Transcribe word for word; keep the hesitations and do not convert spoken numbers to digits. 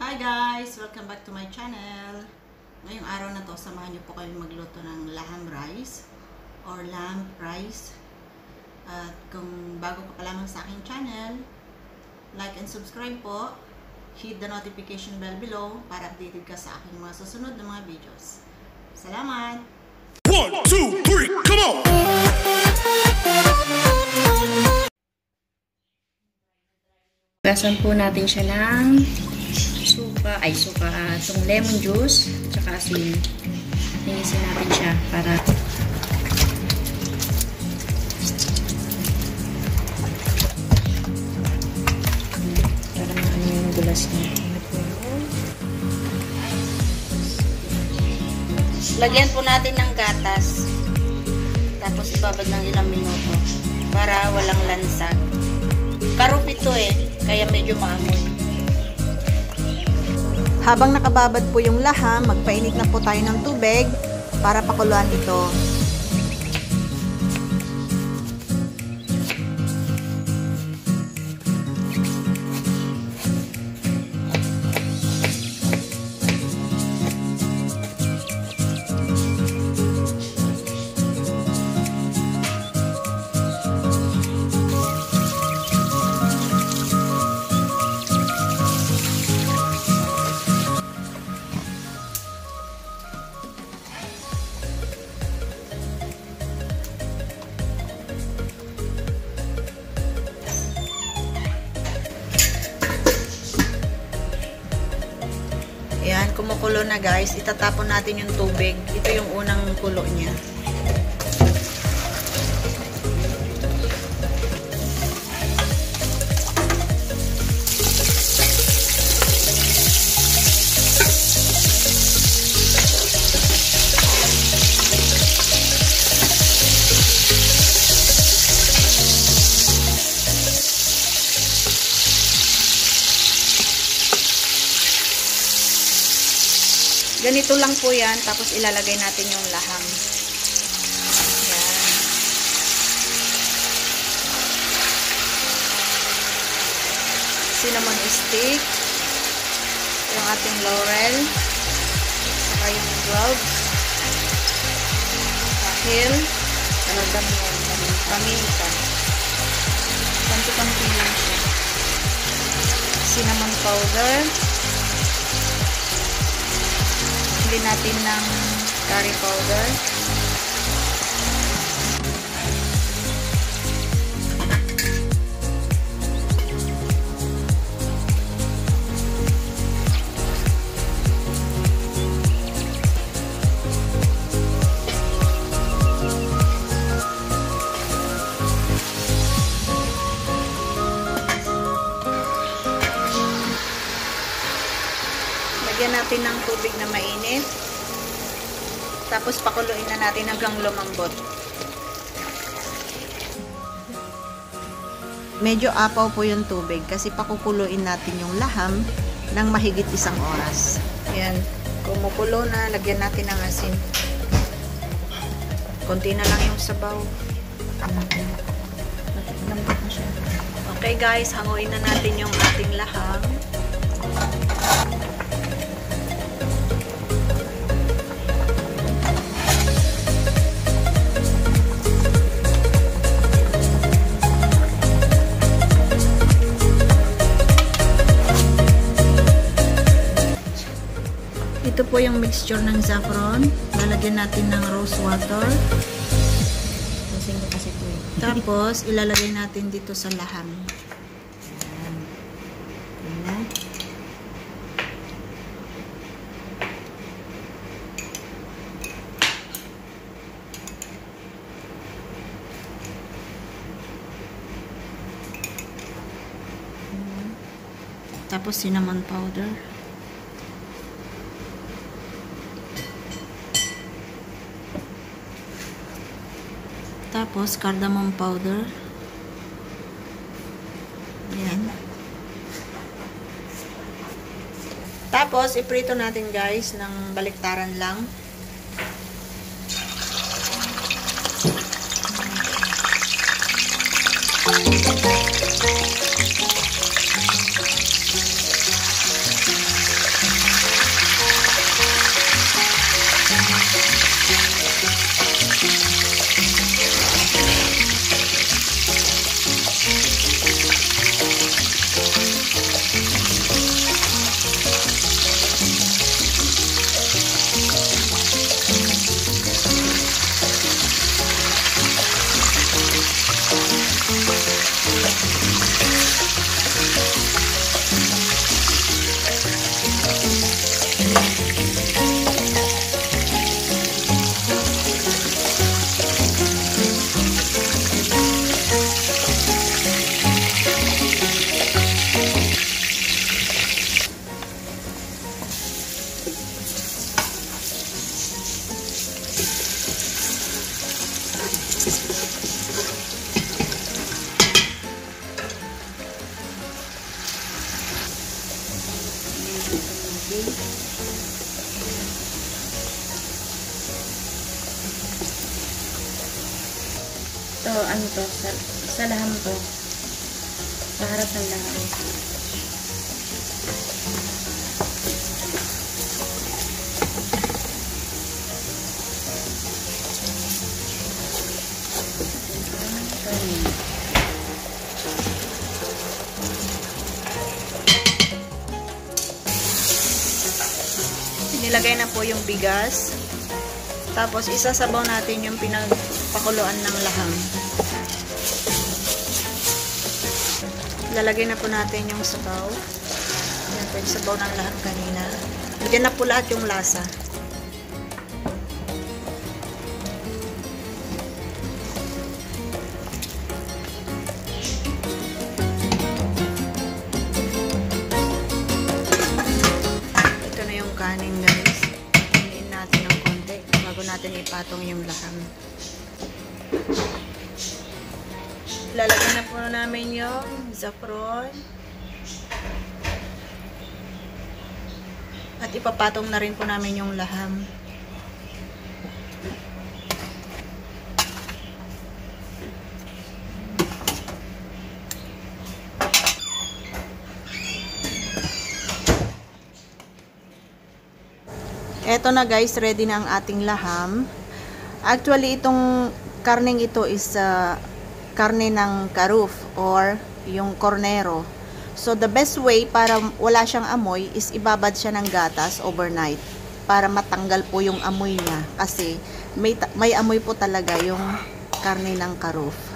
Hi guys! Welcome back to my channel. Ngayong araw na to, samahan niyo po kayong magluto ng laham rice or lamb rice. At kung bago ka pa lamang sa aking channel, like and subscribe po. Hit the notification bell below para updated ka sa aking mga susunod na mga videos. Salamat! one, two, three, come on! Gasan po natin siya ng suka, ay suka, itong lemon juice, tsaka asin. Linisin natin siya para para maano yung gulas niya. Lagyan po natin ng gatas. Tapos ibabad ng ilang minuto para walang lansa. Kharuft ito eh, kaya medyo maamoy. Habang nakababad po yung laham, magpainit na po tayo ng tubig para pakuluan ito. Ayan, kumukulo na guys. Itatapon natin yung tubig. Ito yung unang kulo niya. Ganito lang po yan, tapos ilalagay natin yung laham. Yan. Cinnamon stick, yung ating laurel, saka yung cloves, dahil, ano dami yan, paminta. Kanto-kanto lang siya. Cinnamon powder, din natin ng curry powder. Lagyan natin ng tubig na mainit. Tapos pakuluin na natin hanggang lumambot. Medyo apaw po yung tubig kasi pakukuluin natin yung laham ng mahigit isang oras. Ayan. Kumukulo na, lagyan natin ng asin. Konti na lang yung sabaw. Lambot na siya. Okay guys, hanguin na natin yung ating laham. Ito po yung mixture ng saffron. Lalagyan natin ng rose water. Tapos, ilalagay natin dito sa laham. Ayan. Ayan. Tapos, cinnamon powder. Tapos, cardamom powder. Ayan. Tapos, iprito natin guys ng baliktaran lang. tubig. Ito, ano to? Sa, sa laham to. Paharap ng laham. Nilagay na po yung bigas. Tapos isasabaw natin yung pinagpakuluan ng laham. Lalagay na po natin yung sabaw. Yan po yung sabaw ng laham kanina. Diyan na po lahat yung lasa. Kanin guys, hiniin natin ng konti bago natin ipatong yung laham. Lalagyan na po namin yung saffron at ipapatong na rin po namin yung laham. Eto na guys, ready na ang ating laham. Actually, itong karneng ito is uh, karne ng kharuft or yung kornero. So, the best way para wala siyang amoy is ibabad siya ng gatas overnight para matanggal po yung amoy niya. Kasi may, may amoy po talaga yung karne ng kharuft.